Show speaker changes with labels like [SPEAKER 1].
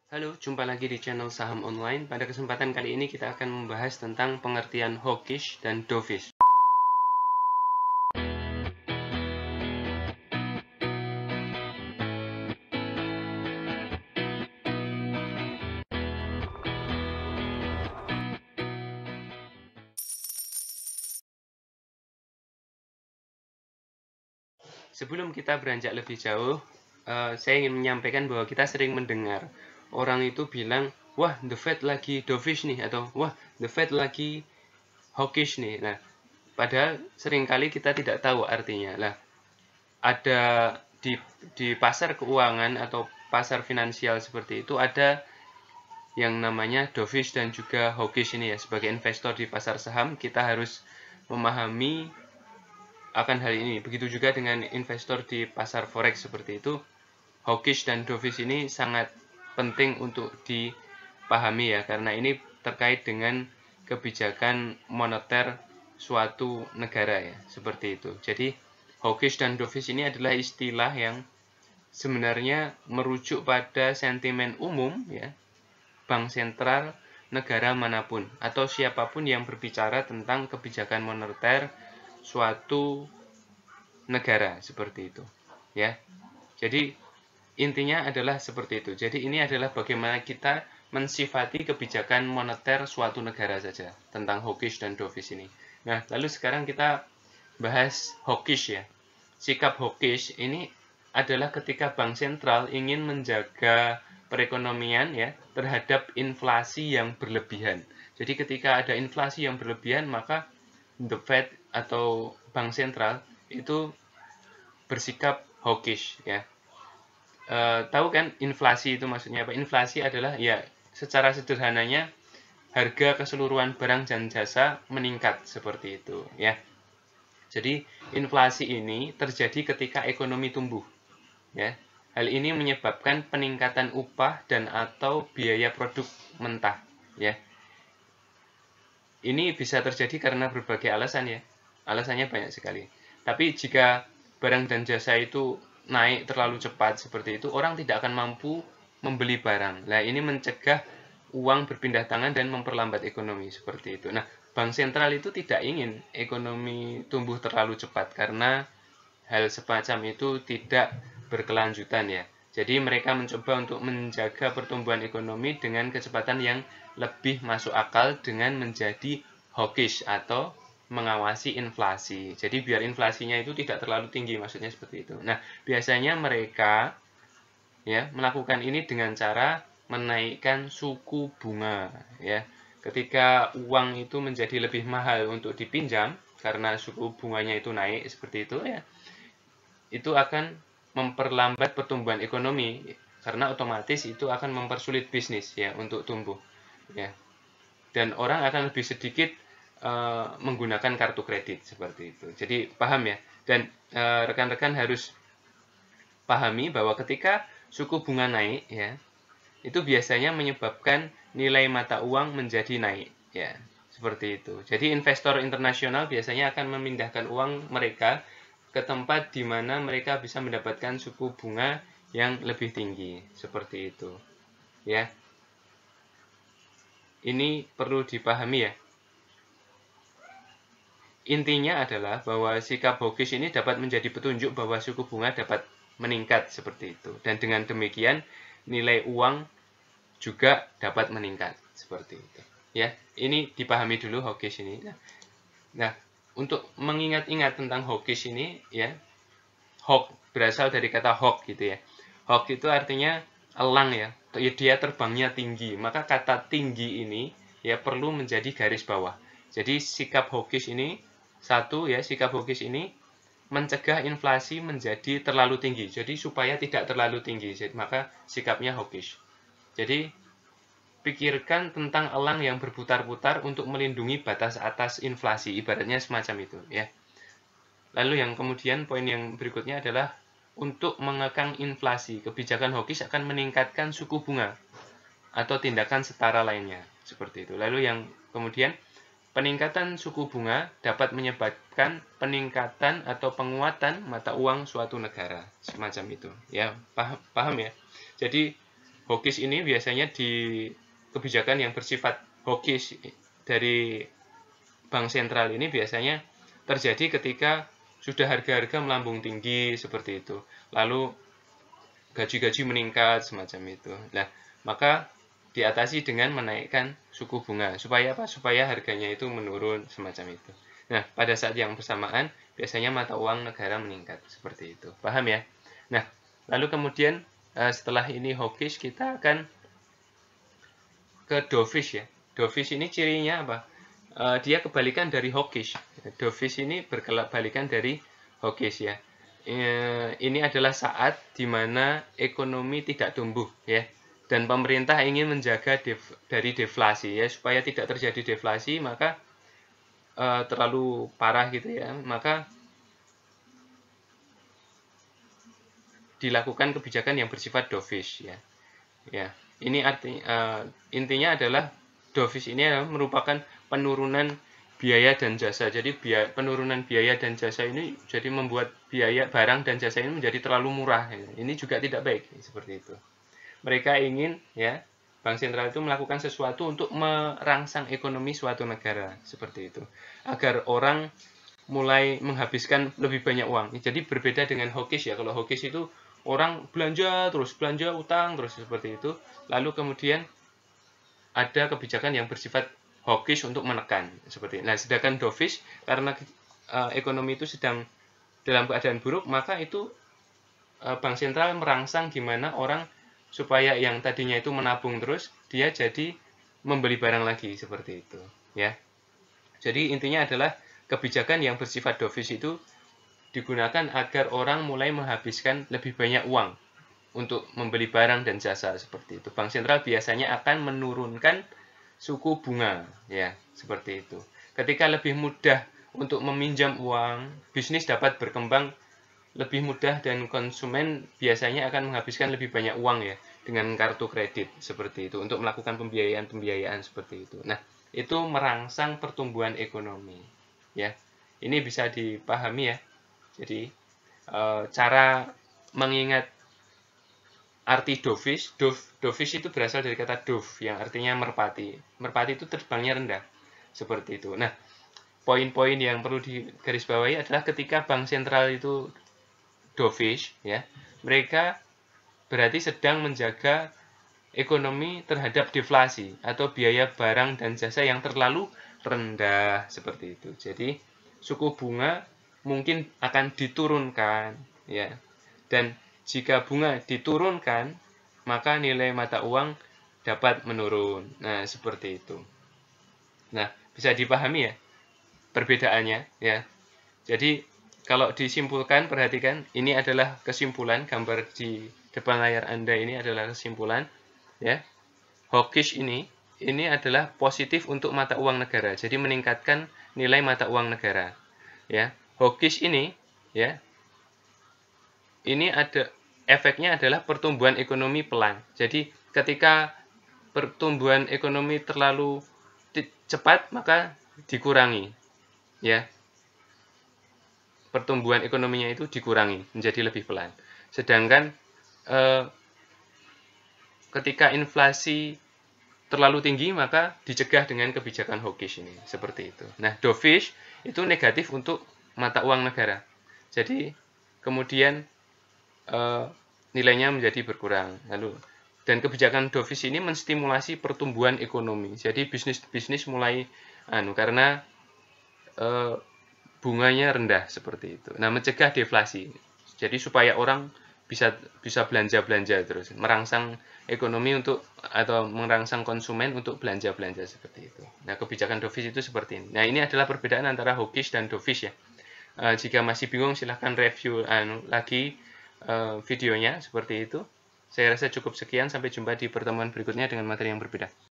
[SPEAKER 1] Halo, jumpa lagi di channel Saham Online. Pada kesempatan kali ini kita akan membahas tentang pengertian hawkish dan dovish. Sebelum kita beranjak lebih jauh, saya ingin menyampaikan bahwa kita sering mendengar orang itu bilang, wah, the Fed lagi dovish nih, atau wah, the Fed lagi hawkish nih. Nah, padahal seringkali kita tidak tahu artinya. Lah, ada di pasar keuangan atau pasar finansial seperti itu ada yang namanya dovish dan juga hawkish ini ya. Sebagai investor di pasar saham, kita harus memahami akan hal ini. Begitu juga dengan investor di pasar forex seperti itu. Hawkish dan dovish ini sangat penting untuk dipahami ya, karena ini terkait dengan kebijakan moneter suatu negara ya, seperti itu. Jadi hawkish dan dovish ini adalah istilah yang sebenarnya merujuk pada sentimen umum ya, bank sentral negara manapun atau siapapun yang berbicara tentang kebijakan moneter suatu negara seperti itu ya. Jadi intinya adalah seperti itu. Jadi ini adalah bagaimana kita mensifati kebijakan moneter suatu negara saja tentang hawkish dan dovish ini. Nah, lalu sekarang kita bahas hawkish ya. Sikap hawkish ini adalah ketika bank sentral ingin menjaga perekonomian ya terhadap inflasi yang berlebihan. Jadi ketika ada inflasi yang berlebihan, maka the Fed atau bank sentral itu bersikap hawkish ya. Tahu kan inflasi itu maksudnya apa? Inflasi adalah ya secara sederhananya harga keseluruhan barang dan jasa meningkat seperti itu ya. Jadi inflasi ini terjadi ketika ekonomi tumbuh ya. Hal ini menyebabkan peningkatan upah dan atau biaya produk mentah ya. Ini bisa terjadi karena berbagai alasan ya. Alasannya banyak sekali. Tapi jika barang dan jasa itu naik terlalu cepat seperti itu, orang tidak akan mampu membeli barang. Nah, ini mencegah uang berpindah tangan dan memperlambat ekonomi seperti itu. Nah, bank sentral itu tidak ingin ekonomi tumbuh terlalu cepat karena hal semacam itu tidak berkelanjutan ya. Jadi mereka mencoba untuk menjaga pertumbuhan ekonomi dengan kecepatan yang lebih masuk akal dengan menjadi hawkish atau mengawasi inflasi. Jadi biar inflasinya itu tidak terlalu tinggi, maksudnya seperti itu. Nah, biasanya mereka ya melakukan ini dengan cara menaikkan suku bunga ya. Ketika uang itu menjadi lebih mahal untuk dipinjam karena suku bunganya itu naik seperti itu ya, itu akan memperlambat pertumbuhan ekonomi karena otomatis itu akan mempersulit bisnis ya untuk tumbuh ya, dan orang akan lebih sedikit menggunakan kartu kredit seperti itu. Jadi paham ya, dan rekan-rekan harus pahami bahwa ketika suku bunga naik ya, itu biasanya menyebabkan nilai mata uang menjadi naik ya, seperti itu. Jadi investor internasional biasanya akan memindahkan uang mereka ke tempat di mana mereka bisa mendapatkan suku bunga yang lebih tinggi seperti itu ya. Ini perlu dipahami ya. Intinya adalah bahwa sikap hawkish ini dapat menjadi petunjuk bahwa suku bunga dapat meningkat seperti itu, dan dengan demikian nilai uang juga dapat meningkat seperti itu ya. Ini dipahami dulu hawkish ini. Nah, untuk mengingat-ingat tentang hawkish ini ya, hawk berasal dari kata hawk gitu ya. Hawk itu artinya elang ya, dia terbangnya tinggi. Maka kata tinggi ini ya perlu menjadi garis bawah. Jadi sikap hawkish ini satu ya, sikap hawkish ini mencegah inflasi menjadi terlalu tinggi. Jadi supaya tidak terlalu tinggi, maka sikapnya hawkish. Jadi pikirkan tentang elang yang berputar-putar untuk melindungi batas atas inflasi, ibaratnya semacam itu ya. Lalu yang kemudian poin yang berikutnya adalah untuk mengekang inflasi, kebijakan hawkish akan meningkatkan suku bunga atau tindakan setara lainnya seperti itu. Lalu yang kemudian peningkatan suku bunga dapat menyebabkan peningkatan atau penguatan mata uang suatu negara semacam itu ya. Paham ya. Jadi hawkish ini biasanya di kebijakan yang bersifat hawkish dari bank sentral ini biasanya terjadi ketika sudah harga-harga melambung tinggi seperti itu. Lalu gaji-gaji meningkat semacam itu. Nah, maka diatasi dengan menaikkan suku bunga. Supaya apa? Supaya harganya itu menurun semacam itu. Nah, pada saat yang bersamaan biasanya mata uang negara meningkat seperti itu. Paham ya? Nah, lalu kemudian setelah ini hawkish kita akan ke dovish ya. Dovish ini cirinya apa? Dia kebalikan dari hawkish. Dovish ini berkebalikan dari hawkish ya. Ini adalah saat di mana ekonomi tidak tumbuh ya, dan pemerintah ingin menjaga dari deflasi ya, supaya tidak terjadi deflasi, maka terlalu parah gitu ya, maka dilakukan kebijakan yang bersifat dovish ya. Ya, ini intinya adalah dovish ini merupakan penurunan biaya dan jasa. Jadi penurunan biaya dan jasa ini jadi membuat biaya barang dan jasa ini menjadi terlalu murah. Ini juga tidak baik seperti itu. Mereka ingin ya, bank sentral itu melakukan sesuatu untuk merangsang ekonomi suatu negara seperti itu, agar orang mulai menghabiskan lebih banyak uang. Jadi berbeda dengan hawkish ya. Kalau hawkish itu orang belanja terus, belanja utang terus seperti itu. Lalu kemudian ada kebijakan yang bersifat hawkish untuk menekan seperti ini. Nah, sedangkan dovish karena ekonomi itu sedang dalam keadaan buruk, maka itu bank sentral merangsang gimana orang supaya yang tadinya itu menabung terus dia jadi membeli barang lagi seperti itu ya. Jadi intinya adalah kebijakan yang bersifat dovish itu digunakan agar orang mulai menghabiskan lebih banyak uang untuk membeli barang dan jasa seperti itu. Bank sentral biasanya akan menurunkan suku bunga ya, seperti itu. Ketika lebih mudah untuk meminjam uang, bisnis dapat berkembang lebih mudah dan konsumen biasanya akan menghabiskan lebih banyak uang ya dengan kartu kredit seperti itu untuk melakukan pembiayaan seperti itu. Nah, itu merangsang pertumbuhan ekonomi ya. Ini bisa dipahami ya. Jadi cara mengingat arti dovish, dovish itu berasal dari kata dove yang artinya merpati. Merpati itu terbangnya rendah. Seperti itu. Nah, poin-poin yang perlu digarisbawahi adalah ketika bank sentral itu dovish ya, mereka berarti sedang menjaga ekonomi terhadap deflasi atau biaya barang dan jasa yang terlalu rendah seperti itu. Jadi, suku bunga mungkin akan diturunkan ya. Dan jika bunga diturunkan, maka nilai mata uang dapat menurun. Nah, seperti itu. Nah, bisa dipahami ya perbedaannya ya. Jadi, kalau disimpulkan, perhatikan, ini adalah kesimpulan, gambar di depan layar Anda ini adalah kesimpulan ya. Hawkish ini adalah positif untuk mata uang negara. Jadi meningkatkan nilai mata uang negara. Ya. Hawkish ini ya, ini ada efeknya adalah pertumbuhan ekonomi pelan. Jadi ketika pertumbuhan ekonomi terlalu cepat, maka dikurangi. Ya. Pertumbuhan ekonominya itu dikurangi menjadi lebih pelan. Sedangkan ketika inflasi terlalu tinggi, maka dicegah dengan kebijakan hawkish ini. Seperti itu. Nah, dovish itu negatif untuk mata uang negara. Jadi kemudian nilainya menjadi berkurang. Lalu dan kebijakan dovish ini menstimulasi pertumbuhan ekonomi. Jadi bisnis mulai karena bunganya rendah seperti itu. Nah, mencegah deflasi. Jadi supaya orang bisa belanja-belanja terus, merangsang ekonomi untuk atau merangsang konsumen untuk belanja-belanja seperti itu. Nah, kebijakan dovish itu seperti ini. Nah, ini adalah perbedaan antara hawkish dan dovish ya. Jika masih bingung silahkan review lagi videonya seperti itu. Saya rasa cukup sekian, sampai jumpa di pertemuan berikutnya dengan materi yang berbeda.